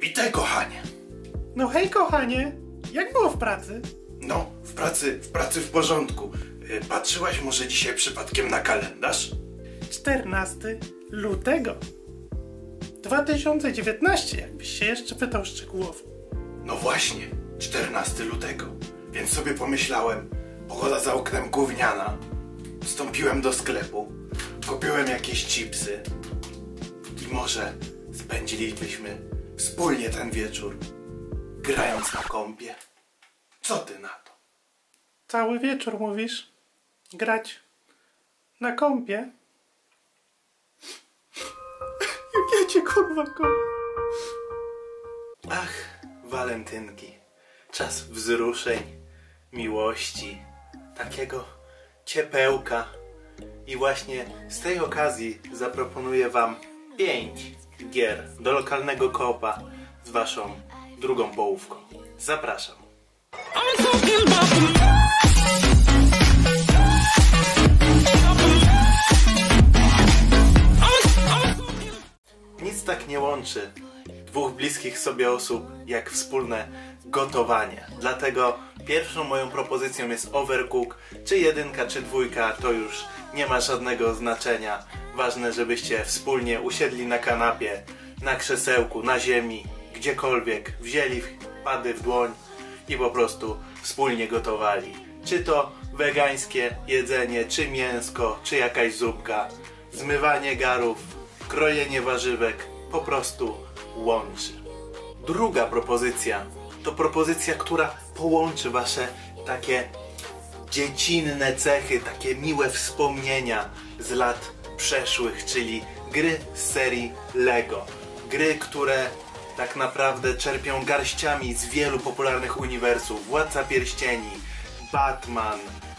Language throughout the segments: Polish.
Witaj, kochanie. No hej, kochanie. Jak było w pracy? No, w pracy w porządku. Patrzyłaś może dzisiaj przypadkiem na kalendarz? 14 lutego 2019, jakbyś się jeszcze pytał szczegółowo. No właśnie, 14 lutego. Więc sobie pomyślałem, pogoda za oknem gówniana. Wstąpiłem do sklepu, kupiłem jakieś chipsy i może spędzilibyśmy wspólnie ten wieczór, grając na kompie. Co ty na to? Cały wieczór mówisz? Grać na kompie? Jak ja cię kurwa kocham. Ach, walentynki. Czas wzruszeń, miłości, takiego ciepełka. I właśnie z tej okazji zaproponuję wam 5 gier do lokalnego koopa z waszą drugą połówką. Zapraszam. Nic tak nie łączy dwóch bliskich sobie osób jak wspólne gotowanie. Dlatego pierwszą moją propozycją jest Overcook. Czy 1, czy 2, to już nie ma żadnego znaczenia. Ważne, żebyście wspólnie usiedli na kanapie, na krzesełku, na ziemi, gdziekolwiek, wzięli pady w dłoń i po prostu wspólnie gotowali. Czy to wegańskie jedzenie, czy mięsko, czy jakaś zupka, zmywanie garów, krojenie warzywek, po prostu łączy. Druga propozycja to propozycja, która połączy wasze takie dziecinne cechy, takie miłe wspomnienia z lat przeszłych, czyli gry z serii LEGO. Gry, które tak naprawdę czerpią garściami z wielu popularnych uniwersów. Władca Pierścieni, Batman,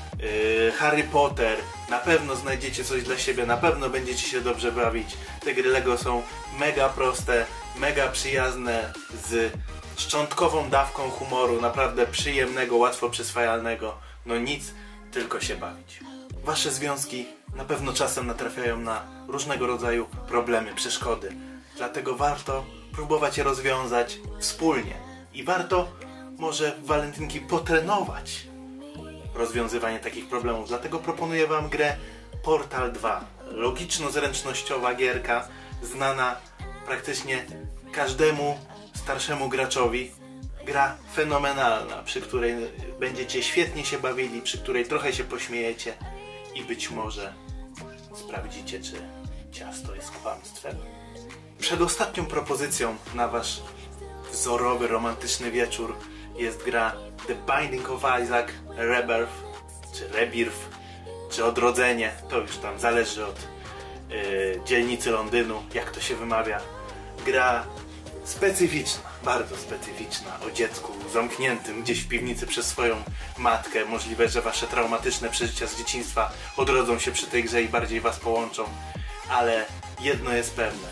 Harry Potter. Na pewno znajdziecie coś dla siebie, na pewno będziecie się dobrze bawić. Te gry LEGO są mega proste, mega przyjazne, z szczątkową dawką humoru, naprawdę przyjemnego, łatwo przyswajalnego. No nic, tylko się bawić. Wasze związki na pewno czasem natrafiają na różnego rodzaju problemy, przeszkody. Dlatego warto próbować je rozwiązać wspólnie. I warto może w walentynki potrenować rozwiązywanie takich problemów. Dlatego proponuję wam grę Portal 2. Logiczno-zręcznościowa gierka, znana praktycznie każdemu starszemu graczowi. Gra fenomenalna, przy której będziecie świetnie się bawili, przy której trochę się pośmiejecie i być może sprawdzicie, czy ciasto jest kłamstwem. Przedostatnią propozycją na wasz wzorowy, romantyczny wieczór jest gra The Binding of Isaac Rebirth, czy Rebirth, czy Odrodzenie. To już tam zależy od dzielnicy Londynu, jak to się wymawia. Gra specyficzna, bardzo specyficzna, o dziecku zamkniętym gdzieś w piwnicy przez swoją matkę. Możliwe, że wasze traumatyczne przeżycia z dzieciństwa odrodzą się przy tej grze i bardziej was połączą. Ale jedno jest pewne.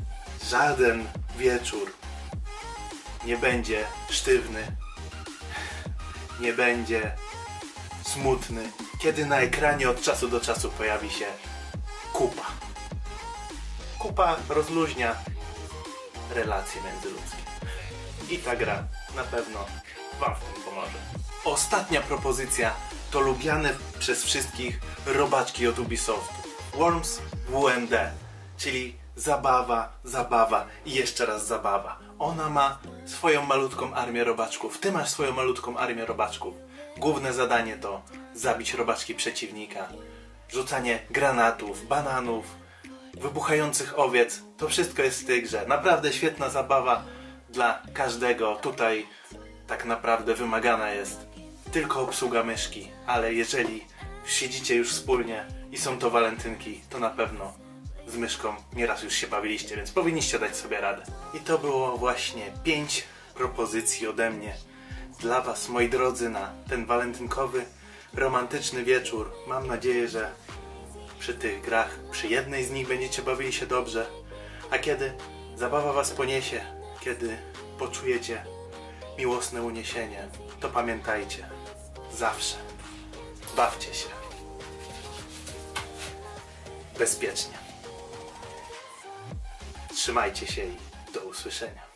Żaden wieczór nie będzie sztywny, nie będzie smutny, kiedy na ekranie od czasu do czasu pojawi się kupa. Kupa rozluźnia relacje międzyludzkie. I ta gra na pewno wam w tym pomoże. Ostatnia propozycja to lubiane przez wszystkich robaczki od Ubisoftu. Worms WMD, czyli zabawa i jeszcze raz zabawa. Ona ma swoją malutką armię robaczków. Ty masz swoją malutką armię robaczków. Główne zadanie to zabić robaczki przeciwnika. Rzucanie granatów, bananów, wybuchających owiec. To wszystko jest w tej grze. Naprawdę świetna zabawa dla każdego. Tutaj tak naprawdę wymagana jest tylko obsługa myszki. Ale jeżeli siedzicie już wspólnie i są to walentynki, to na pewno z myszką nieraz już się bawiliście, więc powinniście dać sobie radę. I to było właśnie 5 propozycji ode mnie dla was, moi drodzy, na ten walentynkowy, romantyczny wieczór. Mam nadzieję, że przy tych grach, przy jednej z nich będziecie bawili się dobrze, a kiedy zabawa was poniesie, kiedy poczujecie miłosne uniesienie, to pamiętajcie, zawsze bawcie się bezpiecznie. Trzymajcie się i do usłyszenia.